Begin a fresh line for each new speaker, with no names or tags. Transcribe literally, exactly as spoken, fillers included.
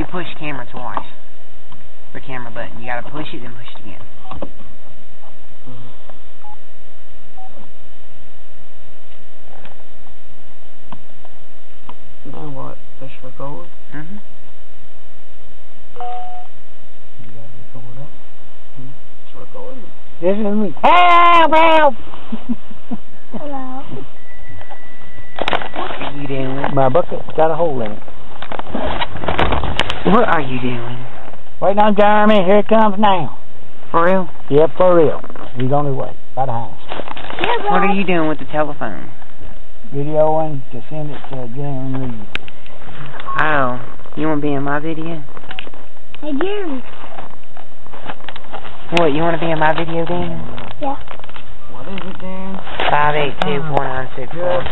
push camera twice. The camera button. You gotta push it, then push it again.
Now what? Push record?
Mm-hmm.
You gotta record up? Hmm? It's recording.
This is me. Help! Help!
Hello.
What are you doing?
My bucket's got a hole in it.
What are you doing?
Waiting on Jeremy. Here it comes now.
For real?
Yep, for real. He's on his way. By the house.
What are you doing with the telephone?
Videoing to send it to Jeremy Reed.
Oh, you want to be in my video?
Hey, Jeremy.
What, you want to be in my video, Dan?
Yeah.
What is it, Dan?
five eight two four nine six four.